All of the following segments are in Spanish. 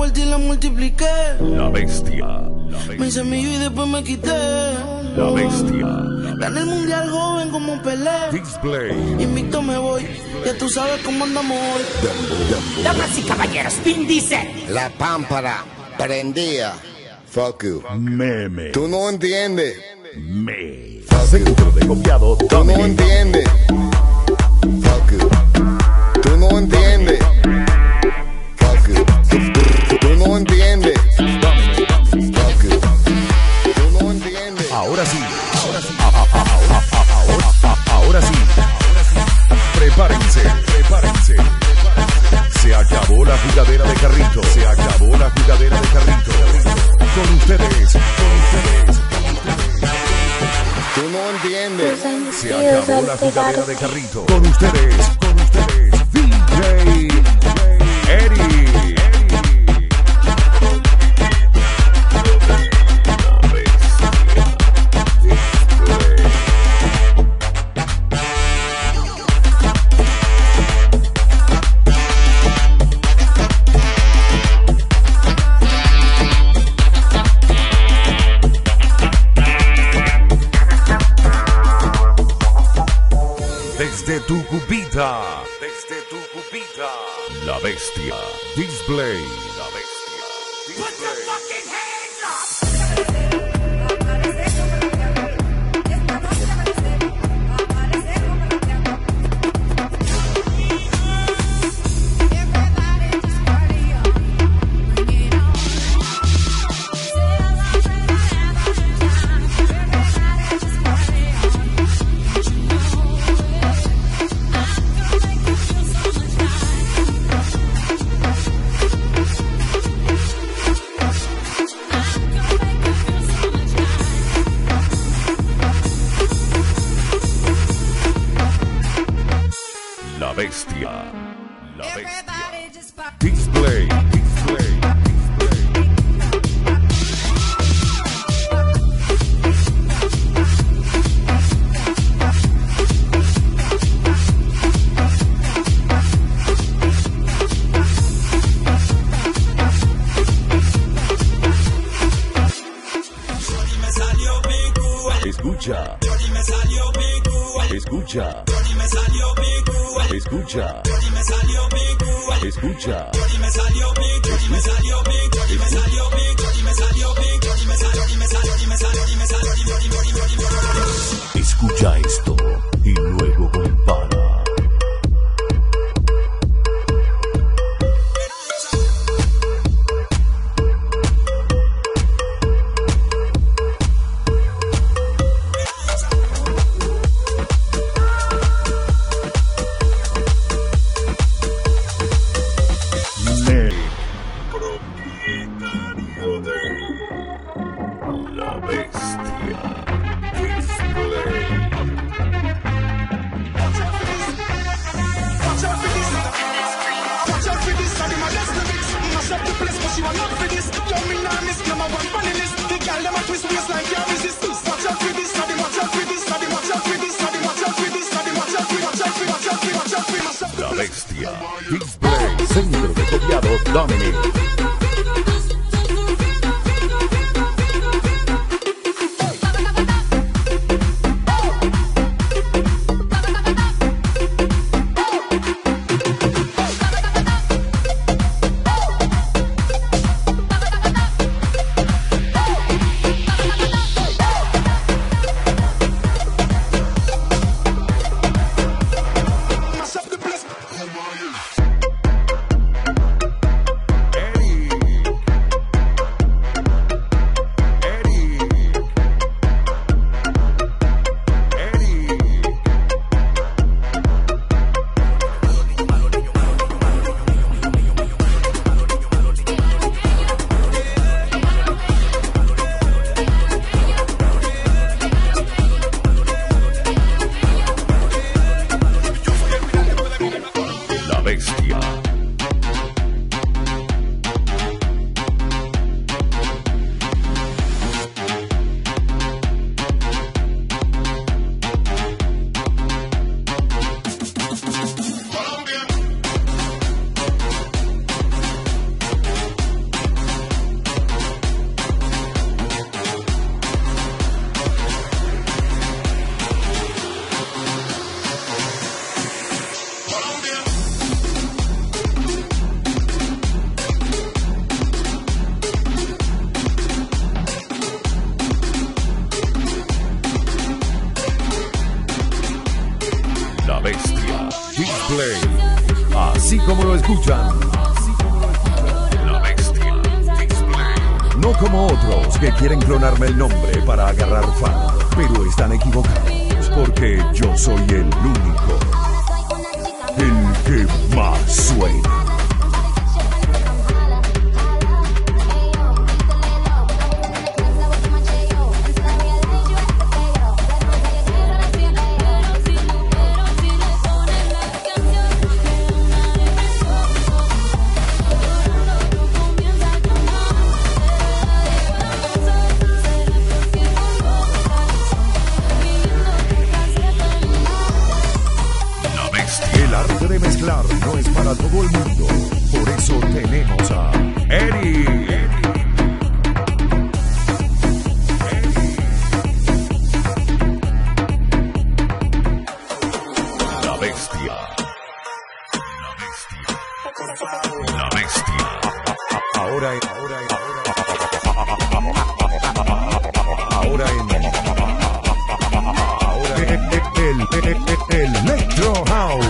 vuelta y la multipliqué. La bestia. Me hice millo y después me quité. La bestia. Gané el mundial joven como Pelé. Display. Invicto me voy, ya tú sabes cómo andamos hoy. Damas y caballeros, Vin dice: La pámpara prendía. Fuck you. Meme. Tú no entiendes. Me. Centro de copiado. Tú no entiendes. Fuck you. Tú no entiendes. Fuck you. Tú no entiendes. Fuck you. Tú no entiendes. Ahora sí. Ahora sí. Prepárense. Se acabó la jugadera de carrito. Con ustedes. Tú no entiendes. Se acabó la jugadera de carrito. Con ustedes. DJ Eric. Desde tu cupita. La bestia. Display. La bestia. Put your fucking hands up. La bestia. Display. Escucha. Escucha esto y luego compara. La bestia. Display. Centro de copiado Dominic. Bestia. Así como lo escuchan. La Bestia Display. No como otros que quieren clonarme el nombre para agarrar fama, pero están equivocados porque yo soy el único, el que más suena. De mezclar no es para todo el mundo, por eso tenemos a Eddie. La Bestia. La Bestia. Ahora en el Electro House.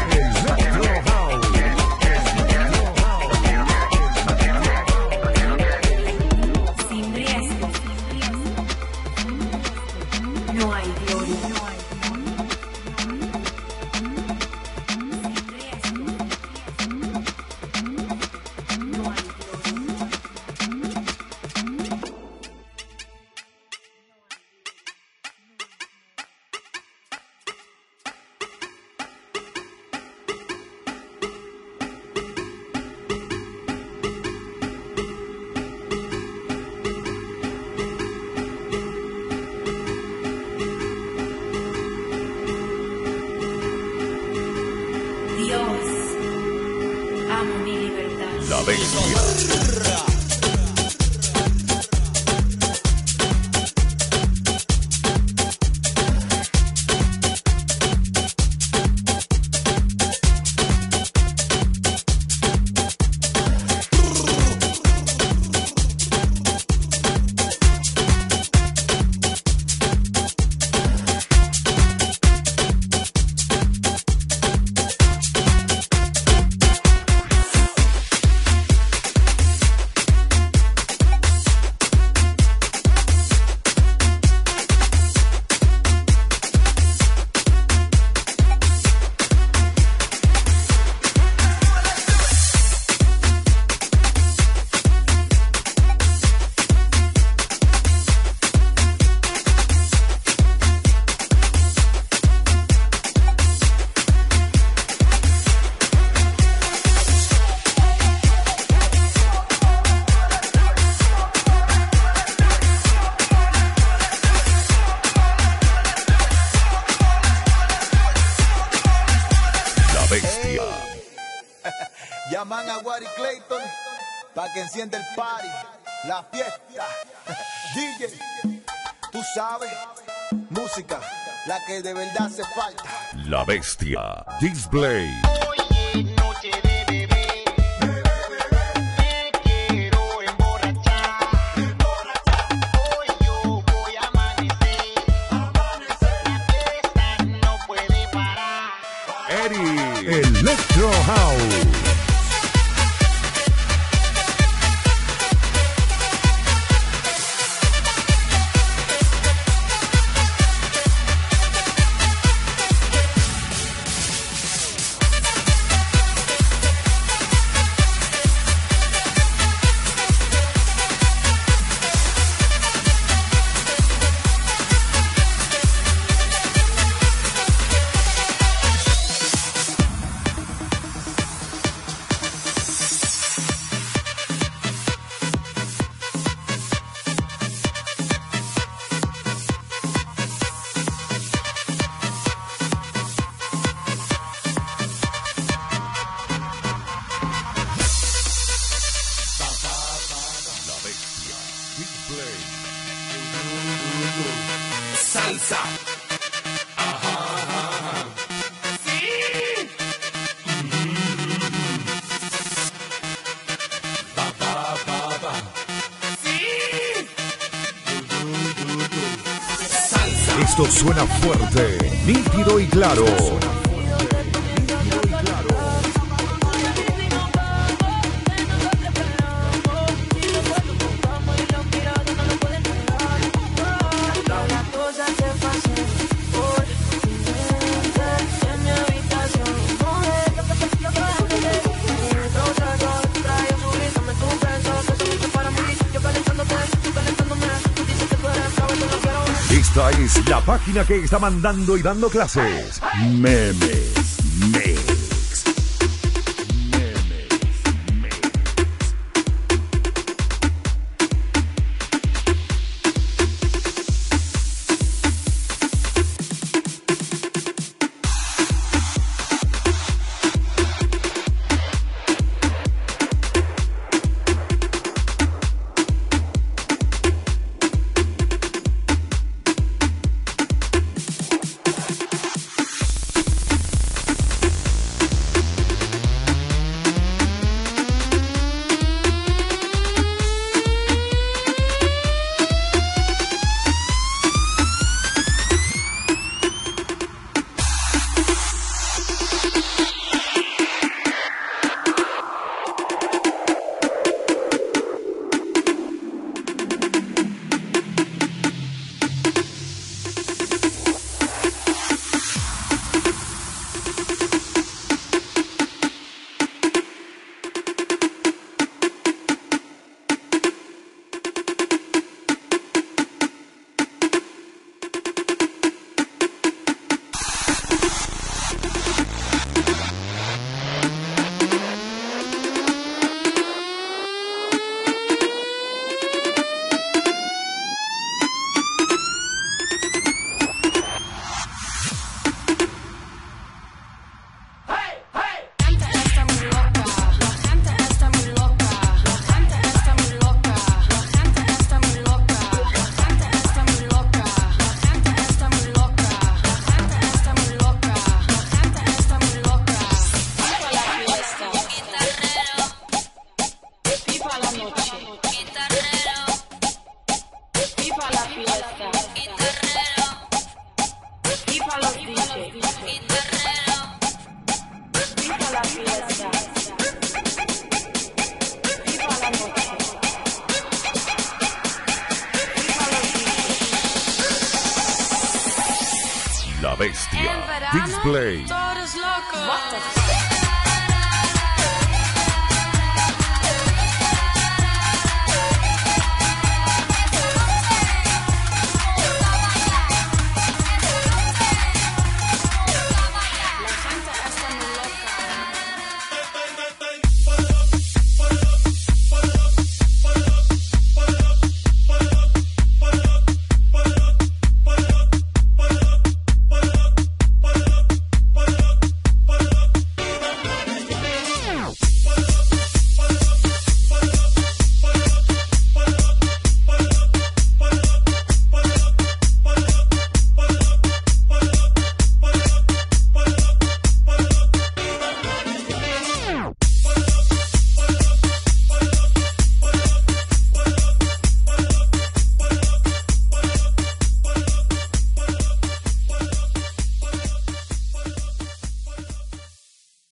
No hay gloria. Dios, amo mi libertad. La Bestia. Llaman a Wari Clayton pa' que encienda el party, la fiesta. DJ, tú sabes, música, la que de verdad hace falta. La Bestia Display. Hoy es noche de bebé, me quiero emborrachar. Hoy yo voy a amanecer, la fiesta no puede parar. Eddie Electro House. Salsa. Esto suena fuerte, nítido y claro. Esta es la página que está mandando y dando clases. Memes Mix. Memes Mix. La Bestia Display. Todos locos.